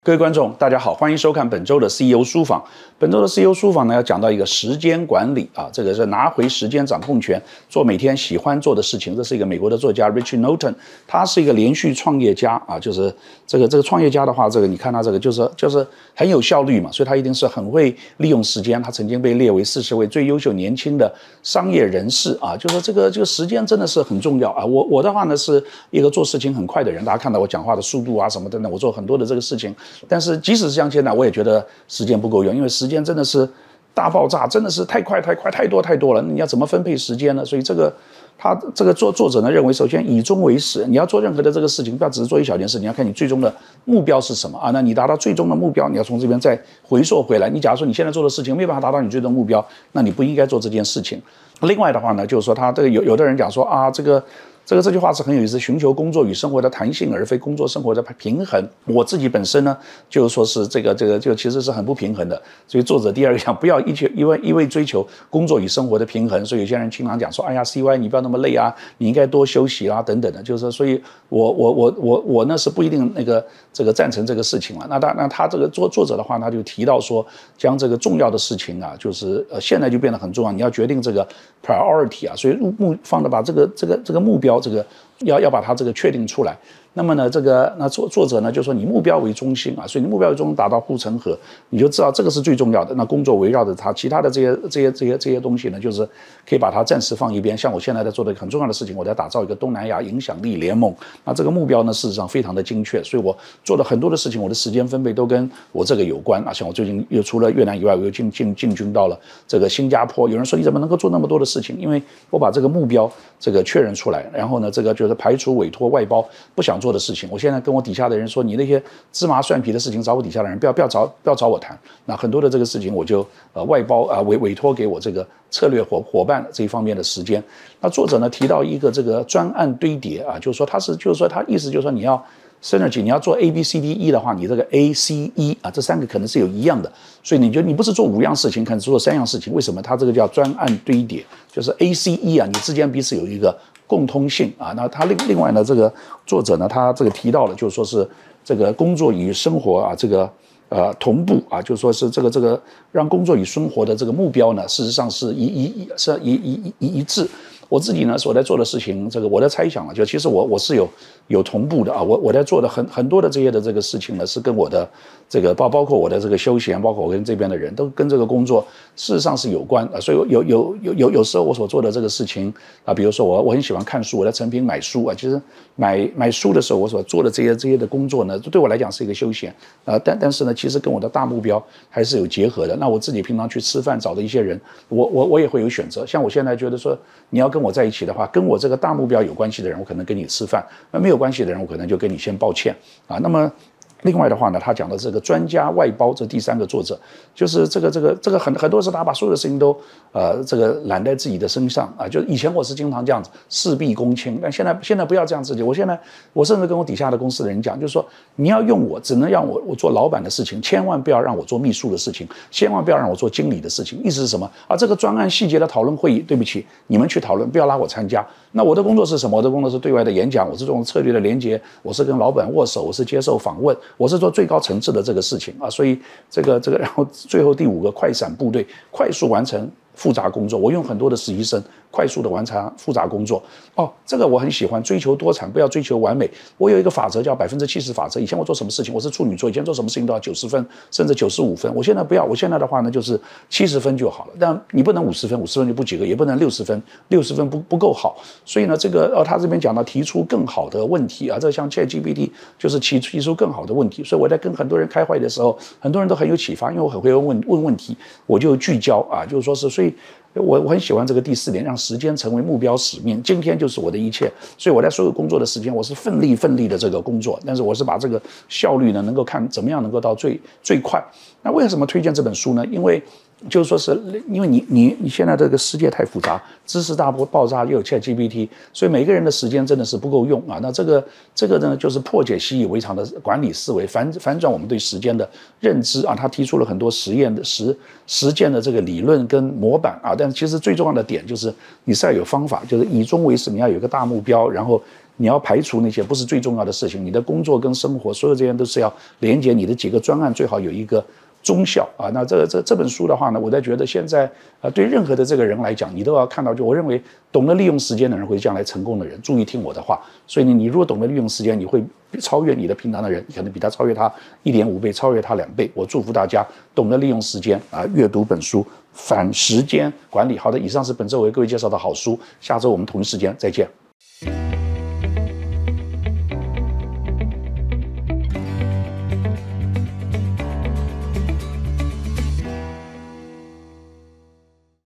各位观众，大家好，欢迎收看本周的 CEO 书房。本周的 CEO 书房呢，要讲到一个时间管理啊，这个是拿回时间掌控权，做每天喜欢做的事情。这是一个美国的作家 Richard Norton， 他是一个连续创业家啊，就是这个创业家的话，这个你看他这个就是很有效率嘛，所以他一定是很会利用时间。他曾经被列为40位最优秀年轻的商业人士啊，就说这个时间真的是很重要啊。我的话呢是一个做事情很快的人，大家看到我讲话的速度啊什么等等，我做很多的这个事情。但是即使是像现在，我也觉得时间不够用，因为时间真的是大爆炸，真的是太快太多了。你要怎么分配时间呢？所以他这个作者呢认为，首先以终为始，你要做任何的这个事情，不要只是做一小件事，你要看你最终的目标是什么啊？那你达到最终的目标，你要从这边再回溯回来。你假如说你现在做的事情没办法达到你最终目标，那你不应该做这件事情。另外的话呢，就是说他这个有的人讲说啊，这句话是很有意思，寻求工作与生活的弹性，而非工作生活的平衡。我自己本身呢，就是说是这个其实是很不平衡的。所以作者第二个讲，不要一味追求工作与生活的平衡。所以有些人经常讲说，哎呀 ，CY 你不要那么累啊，你应该多休息啦等等的。就是所以我呢是不一定赞成这个事情了。那他这个作者的话，他就提到说，将这个重要的事情啊，就是现在就变得很重要，你要决定这个 priority 啊，所以放的把这个目标。要把它这个确定出来。那么呢，作者呢就说你目标为中心啊，所以你目标为中心达到护城河，你就知道这个是最重要的。那工作围绕着它，其他的这些东西呢，就是可以把它暂时放一边。像我现在在做的很重要的事情，我在打造一个东南亚影响力联盟。那这个目标呢，事实上非常的精确，所以我做了很多的事情，我的时间分配都跟我这个有关啊。像我最近又除了越南以外，我又进军到了这个新加坡。有人说你怎么能够做那么多的事情？因为我把这个目标确认出来，然后呢，这个就是排除委托外包不想做的事情。我现在跟我底下的人说，你那些芝麻蒜皮的事情找我底下的人，不要找我谈。那很多的这个事情我就外包委托给我这个策略伙伴这一方面的时间。那作者呢提到一个这个专案堆叠啊，就是说他意思就是说你要 synergy， 你要做 ABCDE 的话，你这个 ACE 啊这三个可能是有一样的，所以你不是做5样事情，可能只做3样事情。为什么？他这个叫专案堆叠，就是 ACE 啊，你之间彼此有一个共通性啊。那他另外呢，这个作者呢，他这个提到了，就是说是这个工作与生活啊，同步啊，就是说是这个让工作与生活的这个目标呢，事实上是一致。我自己呢，所在做的事情，我的猜想了，就其实我是有同步的啊，我在做的很多的这些的这个事情呢，是跟我的包括我的这个休闲，包括我跟这边的人都跟这个工作事实上是有关啊。所以有时候我所做的这个事情啊，比如说我很喜欢看书，我在诚品买书啊，其实买书的时候，我所做的这些的工作呢，对我来讲是一个休闲但是呢，其实跟我的大目标还是有结合的。那我自己平常去吃饭找的一些人，我也会有选择。像我现在觉得说，你要跟我在一起的话，跟我这个大目标有关系的人，我可能跟你吃饭；那没有关系的人，我可能就跟你先抱歉啊。那么另外的话呢，他讲的这个专家外包，这第3个作者就是这个很多时候他把所有的事情都揽在自己的身上啊。就以前我是经常这样子事必躬亲，但现在不要这样自己。我甚至跟我底下的公司的人讲，就是说你要用我，只能让我做老板的事情，千万不要让我做秘书的事情，千万不要让我做经理的事情。意思是什么啊？这个专案细节的讨论会议，对不起，你们去讨论，不要拉我参加。那我的工作是什么？我的工作是对外的演讲，我是这种策略的连接，我是跟老板握手，我是接受访问，我是做最高层次的这个事情啊。所以然后最后第5个，快闪部队，快速完成复杂工作。我用很多的实习生快速的完成复杂工作这个我很喜欢，追求多产，不要追求完美。我有一个法则叫70%法则。以前我做什么事情，我是处女座，以前做什么事情都要90分甚至95分。我现在不要，我现在的话呢就是70分就好了。但你不能50分，50分就不及格，也不能60分，60分不够好。所以呢，他这边讲到提出更好的问题啊，这像 ChatGPT 就是提出更好的问题。所以我在跟很多人开会的时候，很多人都很有启发，因为我很会问问题，我就聚焦啊，就是说是所以。我很喜欢这个第4点，让时间成为目标使命。今天就是我的一切，所以我在所有工作的时间，我是奋力的这个工作，但是我是把这个效率呢，能够看怎么样能够到最快。那为什么推荐这本书呢？因为就是说是因为你现在这个世界太复杂，知识大爆炸，又有 ChatGPT， 所以每个人的时间真的是不够用啊。那这个呢，就是破解习以为常的管理思维，反转我们对时间的认知啊。他提出了很多实践的这个理论跟模板啊。但其实最重要的点就是你是要有方法，就是以终为始，你要有一个大目标，然后你要排除那些不是最重要的事情，你的工作跟生活所有这些都是要连接你的几个专案，最好有一个忠孝啊。那这本书的话呢，我在觉得现在对任何的这个人来讲，你都要看到，就我认为懂得利用时间的人会将来成功的人。注意听我的话，所以你如果懂得利用时间，你会超越你的平常的人，你可能比他超越他1.5倍，超越他2倍。我祝福大家懂得利用时间啊，阅读本书，反时间管理。好的，以上是本周为各位介绍的好书，下周我们同一时间再见。